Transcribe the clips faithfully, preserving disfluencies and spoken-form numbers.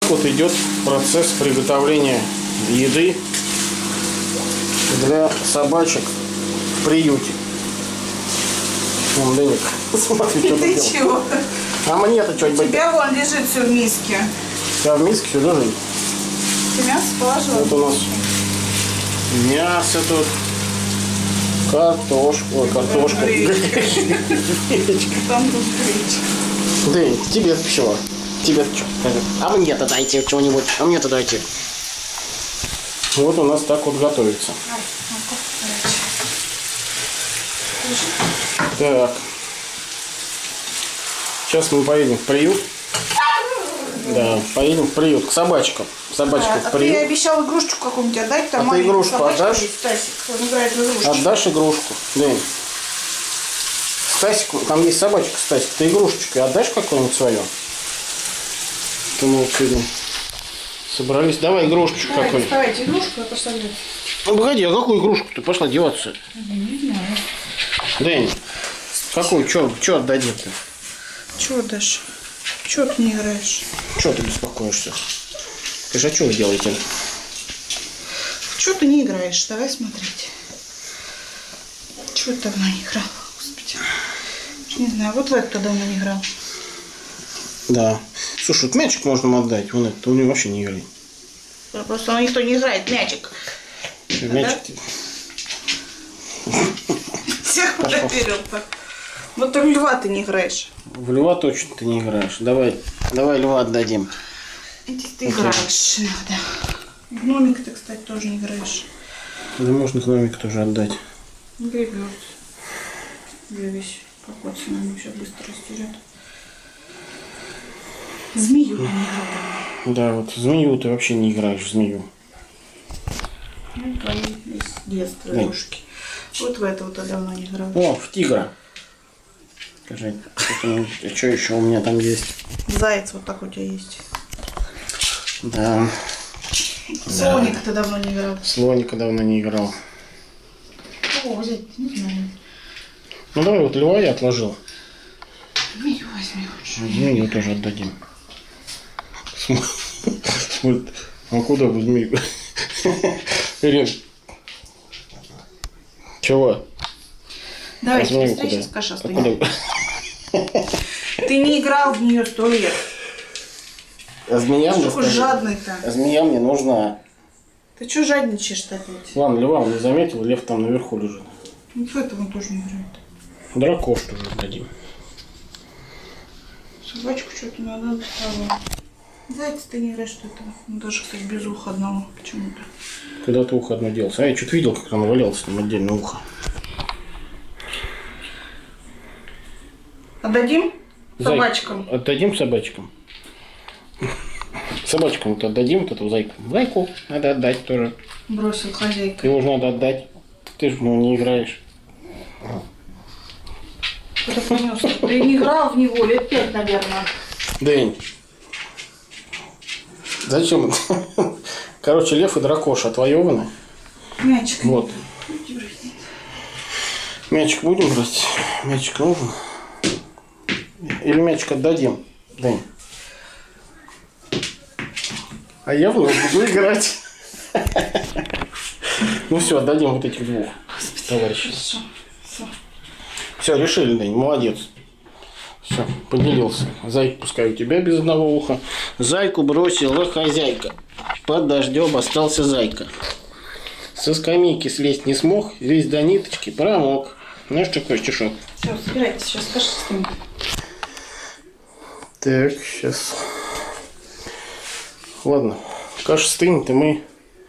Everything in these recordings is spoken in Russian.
Вот идет процесс приготовления еды для собачек в приюте. Вон, Денек, смотри, что ты чего? А мне-то что-нибудь... У тебя вон лежит все в миске. Все в миске, все лежит. Ты мясо положила? Вот у нас мясо тут, картошка, ой, картошка. Там тут гречка. Дэнь, тебе чего? Тебе что? А мне-то дайте чего-нибудь. А мне-то дайте. Вот у нас так вот готовится. Так. Сейчас мы поедем в приют. Да, поедем в приют к собачкам. Собачка А, в приют. ты обещал игрушечку какую-нибудь отдать? Там а ты игрушку отдашь? Стасик, он играет в игрушечку. Отдашь игрушку? Дэнь. Стасику, там есть собачка Стасик. Ты игрушечку отдашь какую-нибудь свою? То мы вот сегодня собрались. Давай игрушечку Давай, какую-нибудь. доставайте игрушку, я пошла делать. Ну погоди, а какую игрушку ты пошла деваться? Я не знаю. Дэнь, какую? Чё, чё отдадим-то? Чего дашь? Чего ты не играешь? Чё ты беспокоишься? Скажи, а что вы делаете? Чего ты не играешь? Давай смотреть. Чего ты давно не играл? Господи. Не знаю, вот в это давно не играл. Да. Слушай, вот мячик можно ему отдать. Вон это, у него вообще не играет. Просто никто не играет. Мячик. Мячик. Всех подоперил-то. Вот в льва ты не играешь. В льва точно ты не играешь. Давай, давай льва отдадим. Иди ты играешь. Да. В гномик ты, кстати, тоже не играешь. Да можно гномик тоже отдать. Гребет. Весь. Какой цена сейчас быстро растерет. Змею не играл. Да, вот змею ты вообще не играешь в змею. Ну, твои из детства Да. игрушки. Вот в это вот я давно не играл. О, в тигра. Скажи, что еще у меня там есть? Заяц вот так у тебя есть. Да. Слоник ты давно не играл. Слоника давно не играл. О, взять, не знаю. Ну давай вот льва я отложил. Змею возьми лучше. Змею тоже отдадим. Смотри, а куда бы змею? Ирин. Чего? Давай, А змею быстрее куда? сейчас каша А остынет. куда? Ты не играл в нее сто лет. А змея мне, Какой скажи, жадный-то. а змея мне нужна. Ты что жадничаешь-то опять? Ладно, льва он не заметил, лев там наверху лежит. Ну, в это он тоже не играет. Дракош тоже отдадим. Собачку что-то надо доставать. Зайца ты не играешь, что это? Ну, даже, кстати, без уха одного почему-то. Куда-то ухо одно делся. А я что-то видел, как оно валялось там отдельно ухо. Отдадим Зай... собачкам? Отдадим собачкам. Собачкам вот отдадим вот эту зайку. Зайку надо отдать тоже. Бросил хозяйка. Его же надо отдать. Ты же в него не играешь. Кто-то принес. Ты не играл в него лет пять, наверное. Дэнь. Зачем? Короче, лев и дракоша отвоеваны. Мячик. Вот. Мячик будем брать? Мячик нужен? Или мячик отдадим? Дэнь. А я в него буду играть. Ну все, отдадим вот этих двух товарищей. Хорошо. Все. Все, решили, Дэнь, молодец. Все, поделился. Зайку пускай у тебя без одного уха. Зайку бросила хозяйка. Под дождем остался зайка. Со скамейки слезть не смог, весь до ниточки промок. Знаешь, такой стишок? Все, собирайтесь, сейчас каша стынет. Так, сейчас. Ладно, каша стынет, и мы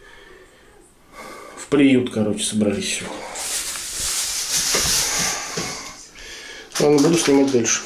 в приют, короче, собрались. Ладно, буду снимать дальше.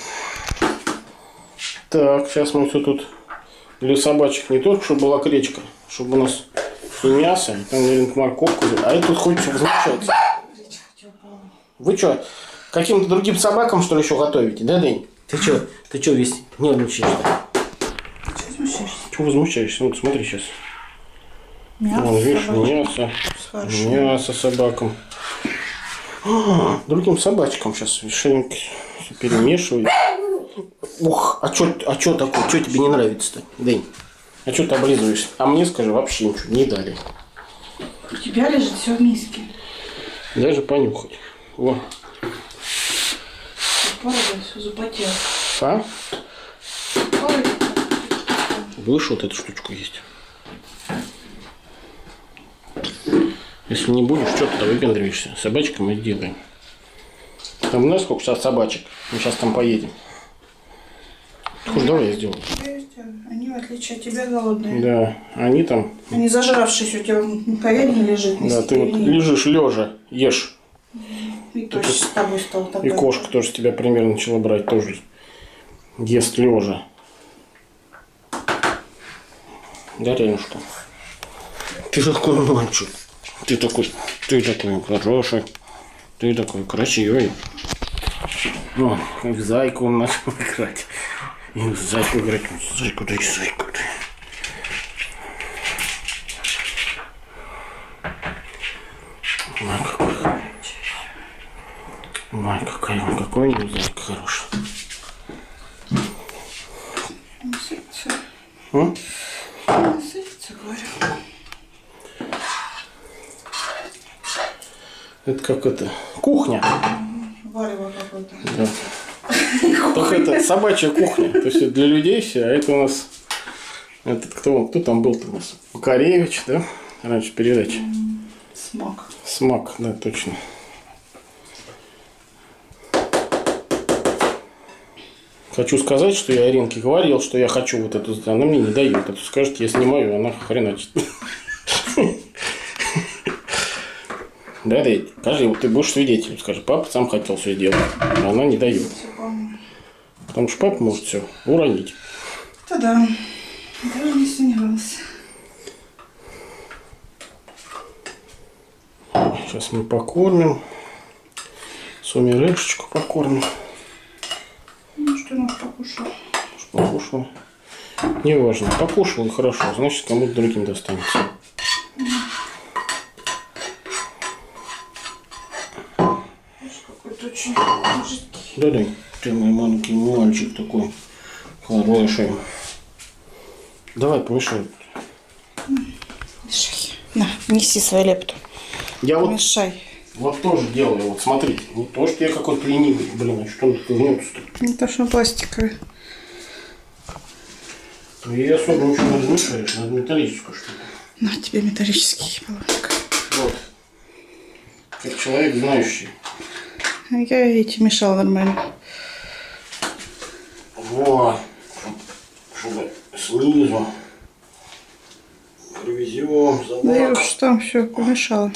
Так, сейчас мы все тут для собачек не только, чтобы была кречка, чтобы у нас и мясо, и там, наверное, морковку. А это тут хочется возмущаться. Вы что, каким-то другим собакам, что ли, еще готовите? Да, Дэнь? Ты что, ты что весь нервничаешь-то? Чего возмущаешься? Чего возмущаешься? Вот смотри сейчас. Мясо. Вон, видишь, собачка. мясо. Хорошо. Мясо собакам. А, другим собачкам сейчас что-нибудь перемешивают. Ух, а что а чё такое? Что тебе не нравится-то, Дэнь? А что ты облизываешься? А мне скажи, вообще ничего не дали. У тебя лежит все в миске. Даже понюхать. Во. Все запотел. А? Будешь вот эту штучку есть? Если не будешь, что ты там выпендриваешься? Собачкам мы делаем. Там у нас сколько сейчас собачек? Мы сейчас там поедем. Хуж, давай я сделаю. Они, в отличие от тебя, голодные. Да, они там... Они зажравшись, у тебя ковядина лежит. Да, ты вот лежишь лежа, ешь. И точно с тобой стал такой. И кошка тоже с тебя примерно начала брать, тоже ест лежа. Да, Ренушка? Ты такой мальчик. Ты такой, ты такой хороший. Ты такой красивый. О, в зайку он начал играть. И в зайку играть. Зайку, дай зайку, дай. Ой, какой Ой, какой он, какой у него зайка хороший. Насыпется. М? Насыпется, говорю. Это как это? Кухня. Варево какое-то. Да. Только это собачья кухня. То есть это для людей все, а это у нас... Этот, кто, кто там был-то у нас? Макаревич, да? Раньше передачи. Смак. Смак, да, точно. Хочу сказать, что я Иринке говорил, что я хочу вот эту... Она мне не дает. А то скажет, я снимаю, она хреначит. Да, да, скажи, вот ты будешь свидетелем. Скажи, папа сам хотел все делать, а она не дает. Потому что папа может все уронить. Да, да. Даже не сомневался. Сейчас мы покормим. Сумерышечку покормим. Ну, что она покушала? Покушала. Неважно. Покушала и хорошо. Значит, кому-то другим достанется. Какой-то очень мужицкий. Да-да. Ты мой маленький мальчик такой хороший. Давай, помешай. Мешай. На, неси свою лепту. Я вот, Мешай. вот тоже делаю. Вот смотрите. Не то, что я какой-то ленивый. Блин, а что он такой гнется-то? Не то, что пластиковый. И особо ничего не размешаешь. Надо металлическую штуку. На тебе металлический баллончик. Вот. Как человек знающий. Я эти мешала нормально. Вот. Чтобы снизу привезем за Да я лак. уж там все помешала.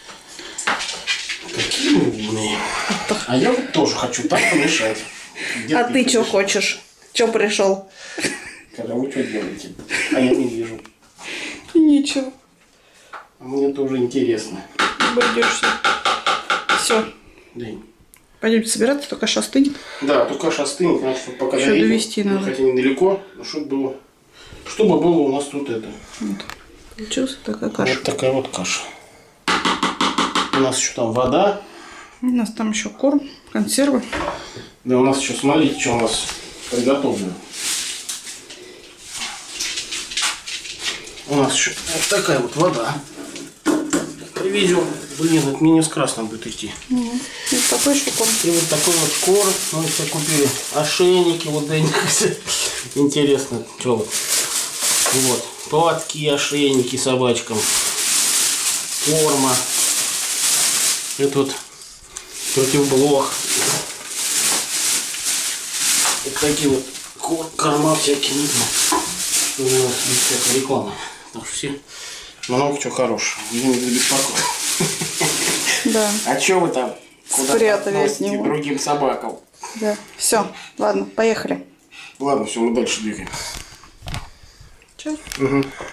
Какие мы умные. А я вот тоже хочу так помешать. Где А ты что хочешь? Че пришел? Когда вы что делаете? А я не вижу. Ничего. Мне тоже интересно. Обойдешься. Все. Да. Пойдемте собираться, только каша остынет. Да, только каша остынет, надо, чтобы пока Еще доедем. довести надо. Хотя недалеко, но чтобы было, чтобы было у нас тут это. Вот. Получилась такая каша. Вот такая вот каша. У нас еще там вода. У нас там еще корм, консервы. Да, у нас еще, смотрите, что у нас приготовлено. У нас еще вот такая вот вода. Привезем. Блин, это мне не с красным будет идти. Угу. Вот такой еще корм. И вот такой вот корм. Мы все купили ошейники. Вот да, интересно, что вот. Вот. Поводки, ошейники собачкам. Корма. Это вот противоблок. Вот такие вот корма всякие. Что у нас есть всякая реклама. Так что все много чего хорошего. Извините за беспокойство. Да. А что вы там? Спрятали от него. Другим собакам. Да. Все, ладно, поехали. Ладно, все, мы дальше двигаем. Че? Угу.